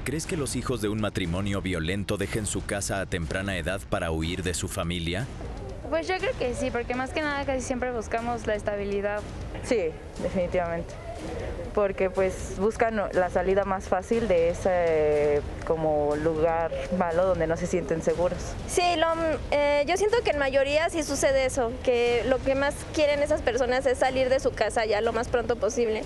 ¿Crees que los hijos de un matrimonio violento dejen su casa a temprana edad para huir de su familia? Pues yo creo que sí, porque más que nada casi siempre buscamos la estabilidad. Sí, definitivamente. Porque pues buscan la salida más fácil de ese como lugar malo donde no se sienten seguros. Sí, yo siento que en mayoría sí sucede eso, que lo que más quieren esas personas es salir de su casa ya lo más pronto posible.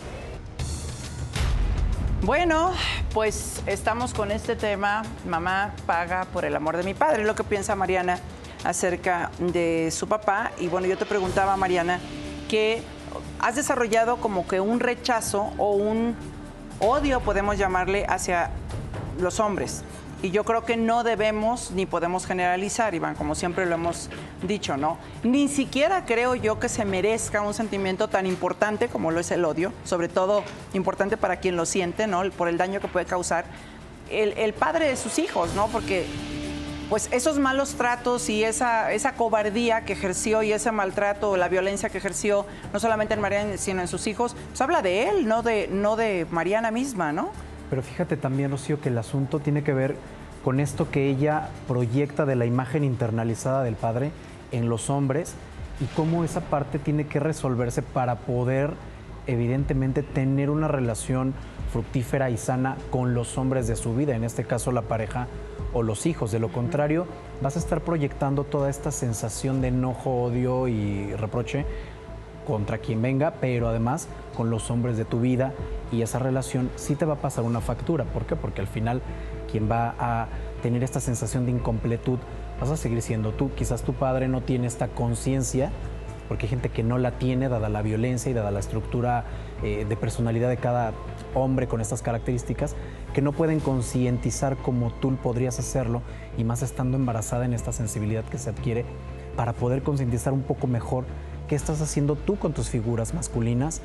Bueno, pues estamos con este tema, mamá paga por el amor de mi padre, lo que piensa Mariana acerca de su papá. Y bueno, yo te preguntaba, Mariana, que has desarrollado como que un rechazo o un odio, podemos llamarle, hacia los hombres. Y yo creo que no debemos ni podemos generalizar, Iván, como siempre lo hemos dicho, ¿no? Ni siquiera creo yo que se merezca un sentimiento tan importante como lo es el odio, sobre todo importante para quien lo siente, ¿no? Por el daño que puede causar el padre de sus hijos, ¿no? Porque pues esos malos tratos y esa cobardía que ejerció y ese maltrato, la violencia que ejerció, no solamente en Mariana, sino en sus hijos, pues habla de él, no de Mariana misma, ¿no? Pero fíjate también, Rocío, que el asunto tiene que ver con esto que ella proyecta de la imagen internalizada del padre en los hombres y cómo esa parte tiene que resolverse para poder, evidentemente, tener una relación fructífera y sana con los hombres de su vida, en este caso la pareja o los hijos. De lo contrario, vas a estar proyectando toda esta sensación de enojo, odio y reproche contra quien venga, pero además con los hombres de tu vida, y esa relación sí te va a pasar una factura. ¿Por qué? Porque al final quien va a tener esta sensación de incompletud vas a seguir siendo tú. Quizás tu padre no tiene esta conciencia, porque hay gente que no la tiene, dada la violencia y dada la estructura de personalidad de cada hombre con estas características, que no pueden concientizar como tú podrías hacerlo, y más estando embarazada, en esta sensibilidad que se adquiere para poder concientizar un poco mejor qué estás haciendo tú con tus figuras masculinas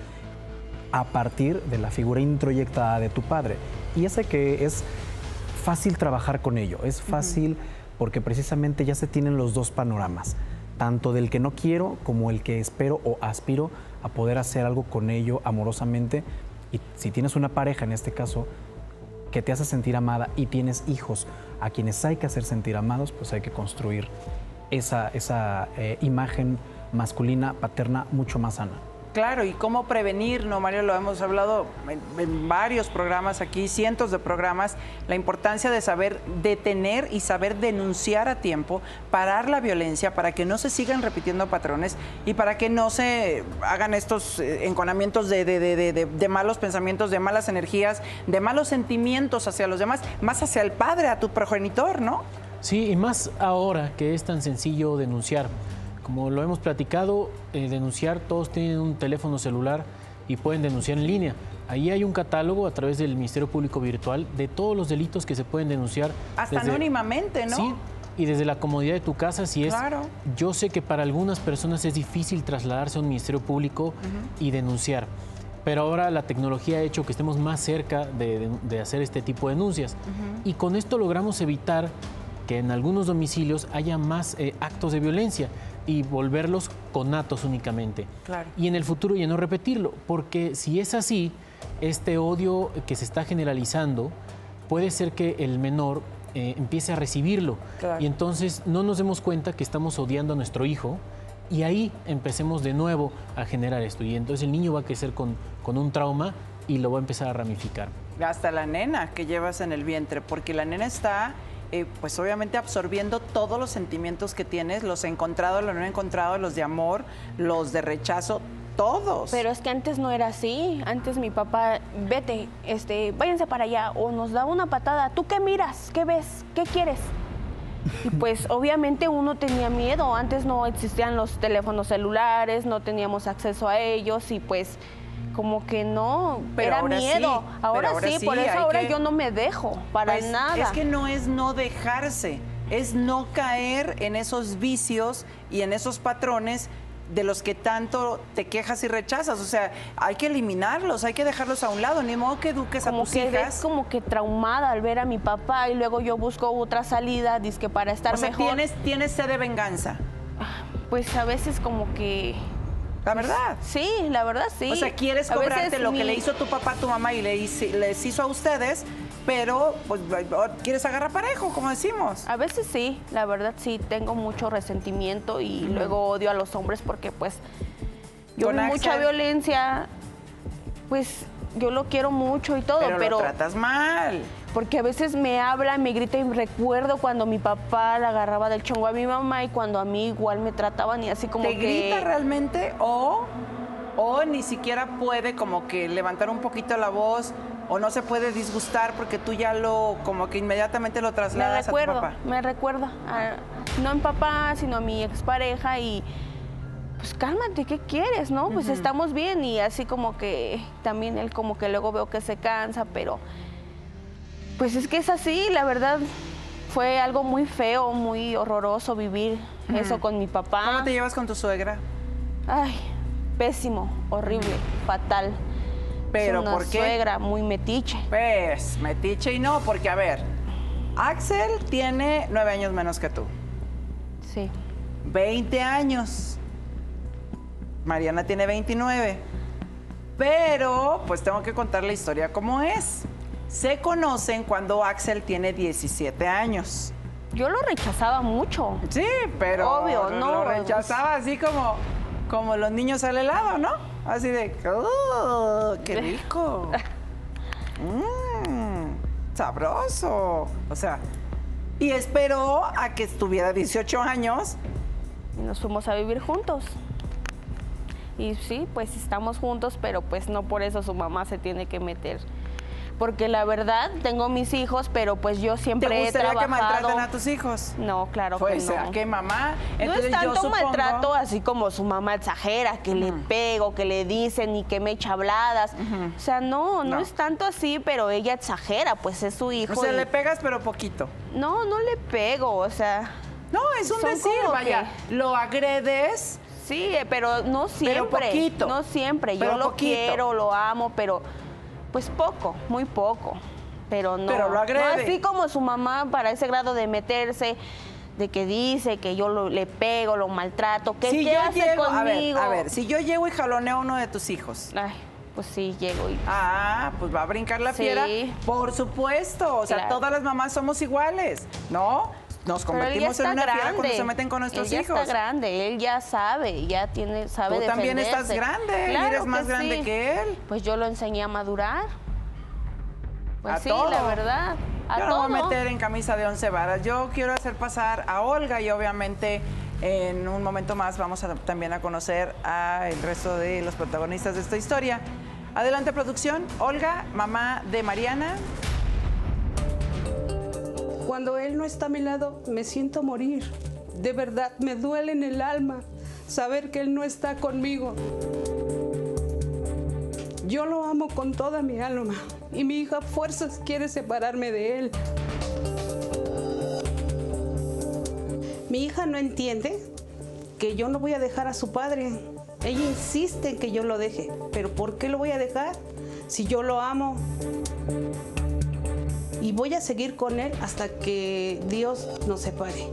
a partir de la figura introyectada de tu padre. Y ese que es fácil trabajar con ello, es fácil porque precisamente ya se tienen los dos panoramas, tanto del que no quiero como el que espero o aspiro a poder hacer algo con ello amorosamente. Y si tienes una pareja, en este caso, que te hace sentir amada, y tienes hijos a quienes hay que hacer sentir amados, pues hay que construir esa imagen masculina, paterna, mucho más sana. Claro, y cómo prevenir, ¿no, Mario? Lo hemos hablado en varios programas aquí, cientos de programas, la importancia de saber detener y saber denunciar a tiempo, parar la violencia para que no se sigan repitiendo patrones y para que no se hagan estos enconamientos de malos pensamientos, de malas energías, de malos sentimientos hacia los demás, más hacia el padre, a tu progenitor, ¿no? Sí, y más ahora que es tan sencillo denunciar. Como lo hemos platicado, denunciar, todos tienen un teléfono celular y pueden denunciar en línea. Ahí hay un catálogo a través del Ministerio Público Virtual de todos los delitos que se pueden denunciar. Hasta anónimamente, ¿no? Sí, y desde la comodidad de tu casa, si es... Claro. Yo sé que para algunas personas es difícil trasladarse a un Ministerio Público y denunciar, pero ahora la tecnología ha hecho que estemos más cerca de hacer este tipo de denuncias. Y con esto logramos evitar que en algunos domicilios haya más actos de violencia y volverlos conatos únicamente. Claro. Y en el futuro ya no repetirlo, porque si es así, este odio que se está generalizando, puede ser que el menor empiece a recibirlo. Claro. Y entonces no nos demos cuenta que estamos odiando a nuestro hijo, y ahí empecemos de nuevo a generar esto. Y entonces el niño va a crecer con un trauma y lo va a empezar a ramificar. Hasta la nena que llevas en el vientre, porque la nena está... pues obviamente absorbiendo todos los sentimientos que tienes, los encontrados, los no encontrados, los de amor, los de rechazo, todos. Pero es que antes no era así. Antes mi papá, vete, váyanse para allá, o nos daba una patada. ¿Tú qué miras? ¿Qué ves? ¿Qué quieres? Y pues obviamente uno tenía miedo. Antes no existían los teléfonos celulares, no teníamos acceso a ellos, y pues como que no, pero era ahora miedo. Sí, ahora sí, por eso ahora yo no me dejo, para pues, nada. Es que no es no dejarse, es no caer en esos vicios y en esos patrones de los que tanto te quejas y rechazas. O sea, hay que eliminarlos, hay que dejarlos a un lado, ni modo que eduques como a tus que hijas. Como que traumada al ver a mi papá, y luego yo busco otra salida, dizque para estar mejor. O sea, ¿tienes sed de venganza? Pues a veces como que La verdad. Sí, la verdad sí. O sea, quieres A cobrarte veces lo que le hizo tu papá a tu mamá y les hizo a ustedes, pero pues quieres agarrar parejo, como decimos. A veces sí, la verdad sí, tengo mucho resentimiento y luego odio a los hombres porque pues yo Con vi mucha Axel. violencia, pues yo lo quiero mucho y todo, Pero lo tratas mal. porque a veces me habla, me grita y recuerdo cuando mi papá la agarraba del chongo a mi mamá y cuando a mí igual me trataban y así como ¿Te que... grita realmente o ni siquiera puede como que levantar un poquito la voz o no se puede disgustar porque tú ya como que inmediatamente lo trasladas a tu papá? Me recuerda, no a mi papá, sino a mi expareja y pues cálmate, ¿qué quieres, no? Pues estamos bien y así como que también él como que luego veo que se cansa, pero pues es que es así, la verdad fue algo muy feo, muy horroroso vivir eso con mi papá. ¿Cómo te llevas con tu suegra? Ay, pésimo, horrible, fatal. ¿Pero es una por qué? suegra muy metiche. Pues, metiche y no, porque a ver, Axel tiene 9 años menos que tú. Sí. 20 años. Mariana tiene 29. Pero, pues tengo que contar la historia como es. Se conocen cuando Axel tiene 17 años. Yo lo rechazaba mucho. Sí, pero Obvio, no, lo rechazaba así como los niños al helado, ¿no? Así de, ¡oh, qué rico! Sabroso. O sea, y esperó a que tuviera 18 años. Y nos fuimos a vivir juntos. Y sí, pues estamos juntos, pero pues no por eso su mamá se tiene que meter. Porque la verdad, tengo mis hijos, pero pues yo siempre ¿Te he gustaría trabajado... que maltraten a tus hijos? No, claro que Pues, no. ¿a qué mamá? No Entonces, es tanto yo supongo... maltrato así como su mamá exagera, que le pego, que le dicen y que me echa habladas. O sea, no es tanto así, pero ella exagera, pues es su hijo. O sea, y- le pegas, pero poquito. No, no le pego, o sea... No, es un Son decir, como vaya. Lo agredes... Sí, pero no siempre. poquito. No siempre. Pero Yo lo poquito. quiero, lo amo, pero pues poco, muy poco. Pero no. Pero lo agrede. No así como su mamá para ese grado de meterse, de que dice que yo le pego, lo maltrato, que Si qué yo hace llego, conmigo. a ver, si yo llego y jaloneo a uno de tus hijos. Ay, pues sí, llego y... Ah, pues va a brincar la Sí. fiera. Por supuesto. O sea, Claro. todas las mamás somos iguales, ¿no? Nos Pero él ya convertimos en está una fiera grande. cuando se meten con nuestros Él ya hijos. está grande, él ya sabe, ya sabe Tú también estás defenderse. grande, Claro eres más que grande sí. que él. Pues yo lo enseñé a madurar. Pues A sí, todo. la verdad. A Yo no todo. voy a meter en camisa de 11 varas. Yo quiero hacer pasar a Olga y obviamente en un momento más vamos a también a conocer al resto de los protagonistas de esta historia. Adelante, producción. Olga, mamá de Mariana. Cuando él no está a mi lado, me siento morir. De verdad, me duele en el alma saber que él no está conmigo. Yo lo amo con toda mi alma y mi hija a fuerzas quiere separarme de él. Mi hija no entiende que yo no voy a dejar a su padre. Ella insiste en que yo lo deje. ¿Pero por qué lo voy a dejar si yo lo amo? Y voy a seguir con él hasta que Dios nos separe.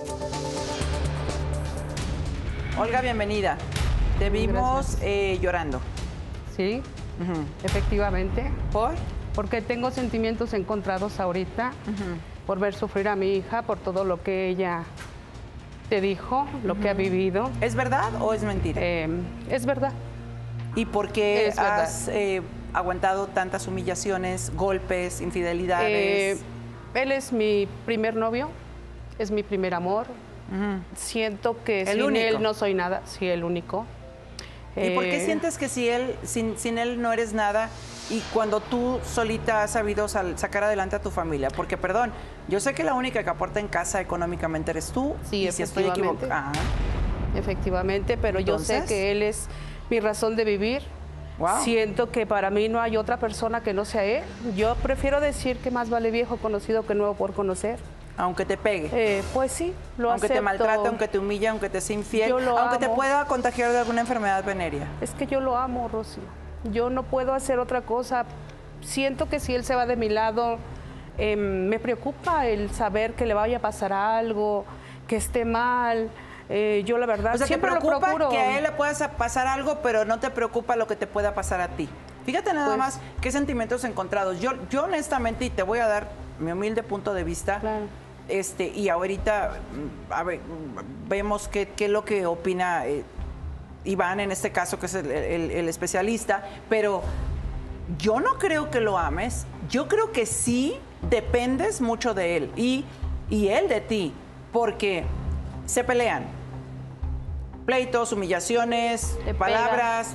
Olga, bienvenida. Te vimos llorando. Sí, efectivamente. ¿Por? Porque tengo sentimientos encontrados ahorita por ver sufrir a mi hija, por todo lo que ella te dijo, lo que ha vivido. ¿Es verdad o es mentira? Es verdad. ¿Y por qué Es verdad. has aguantado tantas humillaciones, golpes, infidelidades? Él es mi primer novio, es mi primer amor. Siento que El sin único. él no soy nada, sí, el único. ¿Y por qué sientes que sin él no eres nada y cuando tú solita has sabido sacar adelante a tu familia? Porque, perdón, yo sé que la única que aporta en casa económicamente eres tú. Sí, y si estoy efectivamente. equivocada. Efectivamente, pero yo sé Entonces. que él es mi razón de vivir. Wow. Siento que para mí no hay otra persona que no sea él. Yo prefiero decir que más vale viejo conocido que nuevo por conocer. Aunque te pegue. Pues sí, lo aunque te acepto. maltrate, aunque te humille, aunque te sea infiel, Yo lo aunque te amo. pueda contagiar de alguna enfermedad venérea. Es que yo lo amo, Rosy. Yo no puedo hacer otra cosa. Siento que si él se va de mi lado, me preocupa el saber que le vaya a pasar algo, que esté mal. Yo la verdad O sea, siempre te lo preocupa procuro. que a él le pueda pasar algo, pero no te preocupa lo que te pueda pasar a ti. Fíjate nada más qué sentimientos encontrados. Yo honestamente, y te voy a dar mi humilde punto de vista, Claro. Y ahorita a ver, vemos qué es lo que opina Iván, en este caso, que es el especialista, pero yo no creo que lo ames. Yo creo que sí dependes mucho de él y él de ti, porque se pelean. Pleitos, humillaciones, palabras,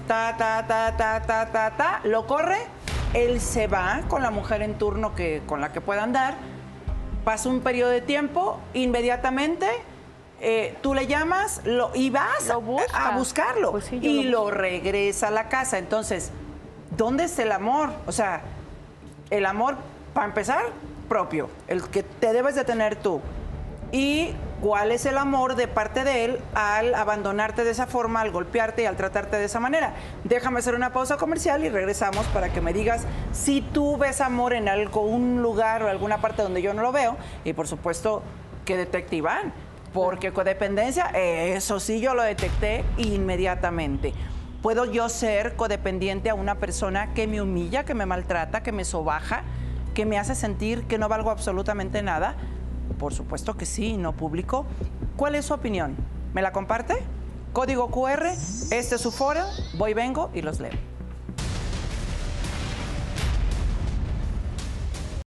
lo corre, él se va con la mujer en turno con la que pueda andar, pasa un periodo de tiempo, inmediatamente tú le llamas y vas a buscarlo, Pues sí, y lo regresa a la casa. Entonces, ¿dónde está el amor? O sea, el amor, para empezar, propio, el que te debes de tener tú. Y cuál es el amor de parte de él al abandonarte de esa forma, al golpearte y al tratarte de esa manera. Déjame hacer una pausa comercial y regresamos para que me digas si tú ves amor en algún lugar o alguna parte donde yo no lo veo. Y por supuesto, que detecte Iván, porque codependencia, eso sí yo lo detecté inmediatamente. ¿Puedo yo ser codependiente a una persona que me humilla, que me maltrata, que me sobaja, que me hace sentir que no valgo absolutamente nada? Por supuesto que sí, no público. ¿Cuál es su opinión? ¿Me la comparte? Código QR, este es su foro, voy, vengo y los leo.